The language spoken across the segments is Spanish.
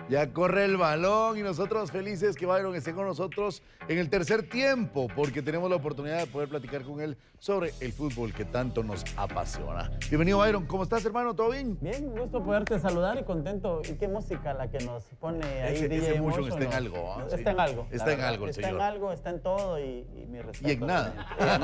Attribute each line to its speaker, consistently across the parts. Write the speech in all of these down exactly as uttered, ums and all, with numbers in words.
Speaker 1: Ya corre el balón y nosotros felices que Byron esté con nosotros en el tercer tiempo, porque tenemos la oportunidad de poder platicar con él sobre el fútbol que tanto nos apasiona. Bienvenido, Byron. ¿Cómo estás, hermano? ¿Todo bien?
Speaker 2: Bien, un gusto poderte saludar y contento. ¿Y qué música la que nos pone ahí
Speaker 1: Ese,
Speaker 2: D J
Speaker 1: ese
Speaker 2: Emotion,
Speaker 1: está en
Speaker 2: ¿no?
Speaker 1: algo. ¿eh?
Speaker 2: Está
Speaker 1: Sí.
Speaker 2: en algo.
Speaker 1: Está en algo el
Speaker 2: Está
Speaker 1: señor.
Speaker 2: en algo, está en todo y, y mi respeto.
Speaker 1: Y en nada.
Speaker 2: Y en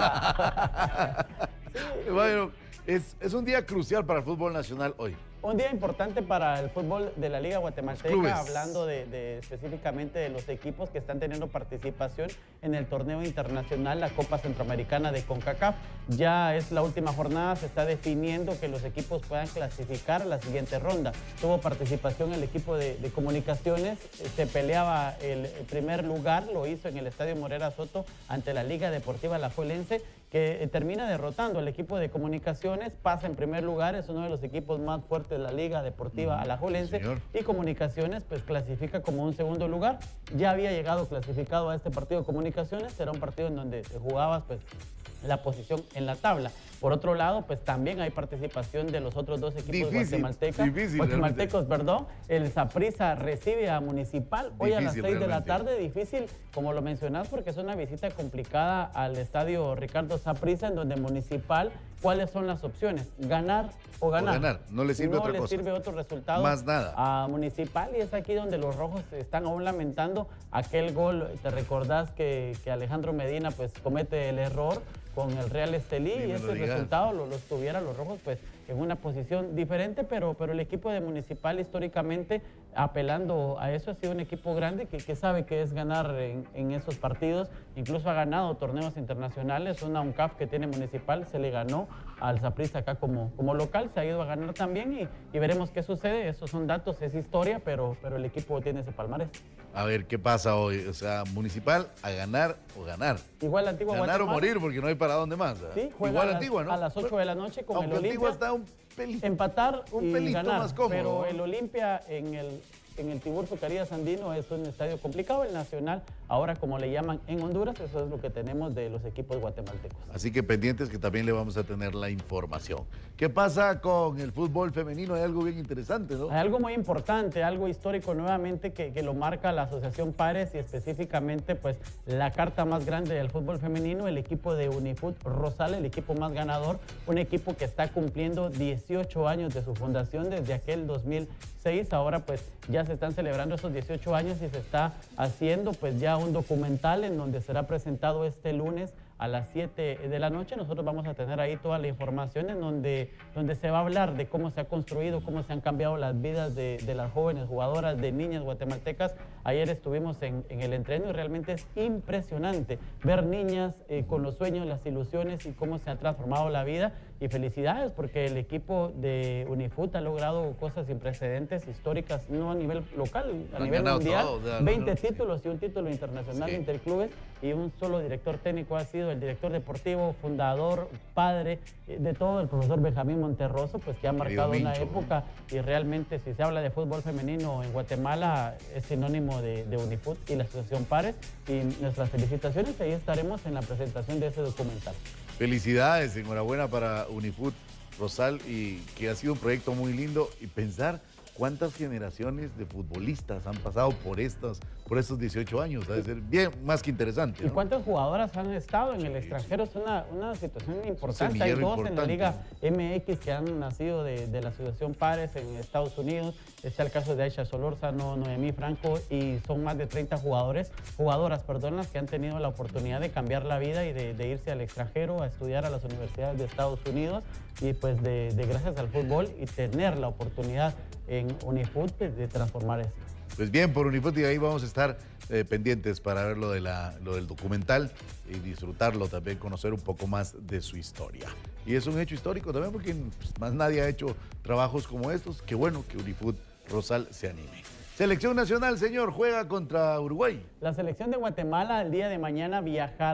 Speaker 2: nada. Sí.
Speaker 1: Byron, es, es un día crucial para el fútbol nacional hoy.
Speaker 2: Un día importante para el fútbol de la Liga Guatemalteca, hablando de, de específicamente de los equipos que están teniendo participación en el torneo internacional, la Copa Centroamericana de CONCACAF. Ya es la última jornada, se está definiendo que los equipos puedan clasificar a la siguiente ronda. Tuvo participación el equipo de, de Comunicaciones, se peleaba el, el primer lugar, lo hizo en el Estadio Morera Soto ante la Liga Deportiva Alajuelense, que termina derrotando al equipo de Comunicaciones, pasa en primer lugar, es uno de los equipos más fuertes de la Liga Deportiva Alajuelense, sí, y Comunicaciones pues clasifica como un segundo lugar. Ya había llegado clasificado a este partido de Comunicaciones, era un partido en donde jugabas pues la posición en la tabla. Por otro lado, pues también hay participación de los otros dos equipos
Speaker 1: difícil,
Speaker 2: guatemaltecas,
Speaker 1: difícil,
Speaker 2: guatemaltecos, perdón. El Saprissa recibe a Municipal hoy difícil, a las seis de la tarde. Difícil, como lo mencionás, porque es una visita complicada al estadio Ricardo Saprissa, en donde Municipal, ¿cuáles son las opciones? Ganar o ganar.
Speaker 1: O ganar, no le sirve
Speaker 2: no
Speaker 1: otra
Speaker 2: le
Speaker 1: cosa.
Speaker 2: sirve otro resultado.
Speaker 1: Más nada.
Speaker 2: A Municipal, y es aquí donde los rojos están aún lamentando aquel gol. Te recordás que, que Alejandro Medina pues comete el error con el Real Estelí, y ese resultado lo, los tuviera los rojos pues en una posición diferente, pero, pero el equipo de Municipal históricamente, apelando a eso, ha sido un equipo grande que, que sabe que es ganar en, en esos partidos. Incluso ha ganado torneos internacionales, una UNCAF que tiene Municipal, se le ganó al Saprissa acá como, como local, se ha ido a ganar también y, y veremos qué sucede. Esos son datos, es historia, pero, pero el equipo tiene ese palmarés.
Speaker 1: A ver, ¿qué pasa hoy? O sea, Municipal a ganar o ganar.
Speaker 2: Igual Antigua
Speaker 1: Ganar
Speaker 2: Guatemala,
Speaker 1: o morir, porque no hay para dónde más. ¿eh?
Speaker 2: Sí, juega
Speaker 1: igual
Speaker 2: a las,
Speaker 1: Antigua, ¿no?
Speaker 2: a las ocho de la noche con
Speaker 1: Aunque
Speaker 2: el Olimpia.
Speaker 1: Antigua está un pelito,
Speaker 2: empatar
Speaker 1: un
Speaker 2: y
Speaker 1: pelito
Speaker 2: ganar,
Speaker 1: más cómodo.
Speaker 2: pero el Olimpia en el, en el Tiburcio Carías Andino es un estadio complicado. El Nacional, ahora como le llaman en Honduras, eso es lo que tenemos de los equipos guatemaltecos.
Speaker 1: Así que pendientes que también le vamos a tener la información. ¿Qué pasa con el fútbol femenino? Hay algo bien interesante, ¿no?
Speaker 2: Hay algo muy importante, algo histórico nuevamente que, que lo marca la Asociación Pares, y específicamente pues la carta más grande del fútbol femenino, el equipo de Unifut Rosal, el equipo más ganador, un equipo que está cumpliendo dieciocho años de su fundación desde aquel dos mil seis. Ahora pues ya se están celebrando esos dieciocho años y se está haciendo pues ya un documental en donde será presentado este lunes a las siete de la noche. Nosotros vamos a tener ahí toda la información en donde, donde se va a hablar de cómo se ha construido, cómo se han cambiado las vidas de, de las jóvenes jugadoras, de niñas guatemaltecas. Ayer estuvimos en, en el entreno y realmente es impresionante ver niñas eh, con los sueños, las ilusiones y cómo se ha transformado la vida. Y felicidades porque el equipo de Unifut ha logrado cosas sin precedentes, históricas, no a nivel local, a
Speaker 1: Han
Speaker 2: nivel mundial.
Speaker 1: Todo, ya,
Speaker 2: veinte
Speaker 1: no,
Speaker 2: títulos
Speaker 1: sí.
Speaker 2: y un título internacional, sí, de interclubes, y un solo director técnico ha sido el director deportivo, fundador, padre de todo, el profesor Benjamín Monterroso, pues que ha marcado
Speaker 1: Mincho,
Speaker 2: una época, y realmente si se habla de fútbol femenino en Guatemala es sinónimo de, de Unifut y la Asociación Pares, y nuestras felicitaciones. Ahí estaremos en la presentación de ese documental.
Speaker 1: Felicidades, enhorabuena para Unifut Rosal, y que ha sido un proyecto muy lindo, y pensar cuántas generaciones de futbolistas han pasado por estos, por estos dieciocho años. Debe ser bien más que interesante, ¿no?
Speaker 2: ¿Y cuántas jugadoras han estado en sí, el extranjero? Es una, una situación importante. Hay dos importante. en la Liga M X que han nacido de, de la Asociación Pares en Estados Unidos. Está el caso de Aisha Solórzano, Noemí Franco, y son más de treinta jugadores, jugadoras perdón, las que han tenido la oportunidad de cambiar la vida y de, de irse al extranjero a estudiar a las universidades de Estados Unidos, y pues de, de gracias al fútbol y tener la oportunidad en Unifut de, de transformar esto.
Speaker 1: Pues bien, por Unifut, y ahí vamos a estar eh, pendientes para ver lo, de la, lo del documental y disfrutarlo también, conocer un poco más de su historia. Y es un hecho histórico también porque pues, más nadie ha hecho trabajos como estos. Qué bueno que Unifut Rosal se anime. Selección nacional, señor, juega contra Uruguay.
Speaker 2: La selección de Guatemala el día de mañana viajará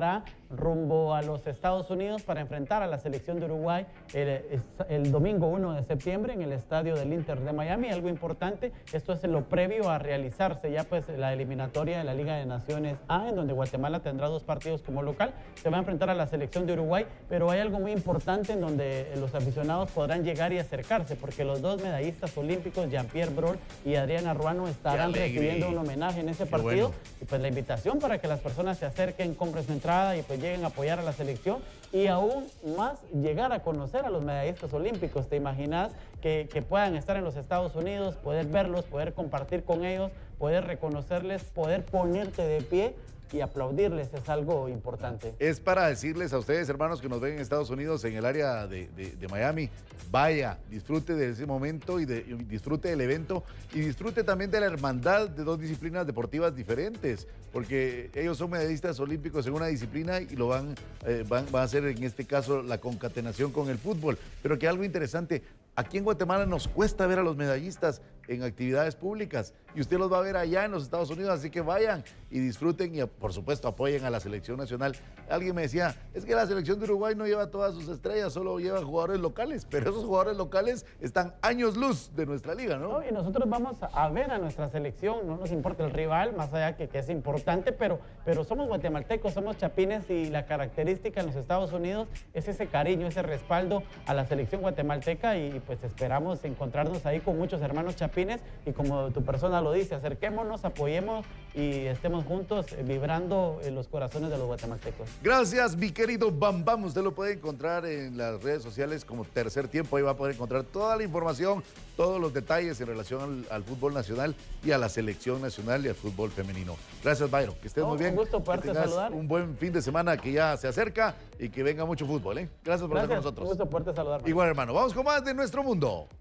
Speaker 2: rumbo a los Estados Unidos para enfrentar a la selección de Uruguay el, el domingo uno de septiembre en el estadio del Inter de Miami. Algo importante, esto es lo previo a realizarse ya pues la eliminatoria de la Liga de Naciones A, en donde Guatemala tendrá dos partidos como local. Se va a enfrentar a la selección de Uruguay, pero hay algo muy importante en donde los aficionados podrán llegar y acercarse, porque los dos medallistas olímpicos, Jean-Pierre Brol y Adriana Ruano, estarán recibiendo un homenaje en ese partido. Bueno. Y pues la invitación para que las personas se acerquen, compren su entrada y pues lleguen a apoyar a la selección y aún más llegar a conocer a los medallistas olímpicos. ¿Te imaginas que, que puedan estar en los Estados Unidos, poder verlos, poder compartir con ellos, poder reconocerles, poder ponerte de pie y aplaudirles? Es algo importante.
Speaker 1: Es para decirles a ustedes, hermanos, que nos ven en Estados Unidos, en el área de, de, de Miami, vaya, disfrute de ese momento y, de, y disfrute del evento y disfrute también de la hermandad de dos disciplinas deportivas diferentes, porque ellos son medallistas olímpicos en una disciplina y lo van, eh, van, van a hacer en este caso la concatenación con el fútbol. Pero que algo interesante, aquí en Guatemala nos cuesta ver a los medallistas en actividades públicas y usted los va a ver allá en los Estados Unidos, así que vayan y disfruten y por supuesto apoyen a la selección nacional. Alguien me decía, es que la selección de Uruguay no lleva todas sus estrellas, solo lleva jugadores locales, pero esos jugadores locales están años luz de nuestra liga, ¿no?
Speaker 2: No, y nosotros vamos a ver a nuestra selección, no nos importa el rival, más allá que, que es importante, pero, pero somos guatemaltecos, somos chapines y la característica en los Estados Unidos es ese cariño, ese respaldo a la selección guatemalteca y pues esperamos encontrarnos ahí con muchos hermanos chapines y como tu persona lo dice, acerquémonos, apoyemos y estemos juntos eh, vibrando en los corazones de los guatemaltecos.
Speaker 1: Gracias, mi querido Bam Bam. Usted lo puede encontrar en las redes sociales como Tercer Tiempo. Ahí va a poder encontrar toda la información, todos los detalles en relación al, al fútbol nacional y a la selección nacional y al fútbol femenino. Gracias, Byron. Que estés
Speaker 2: no,
Speaker 1: muy bien.
Speaker 2: Un gusto poderte saludar.
Speaker 1: Un buen fin de semana que ya se acerca y que venga mucho fútbol, ¿eh? Gracias por
Speaker 2: Gracias,
Speaker 1: estar con nosotros.
Speaker 2: Un gusto poderte saludar.
Speaker 1: Igual, hermano. Vamos con más de Nuestro Mundo.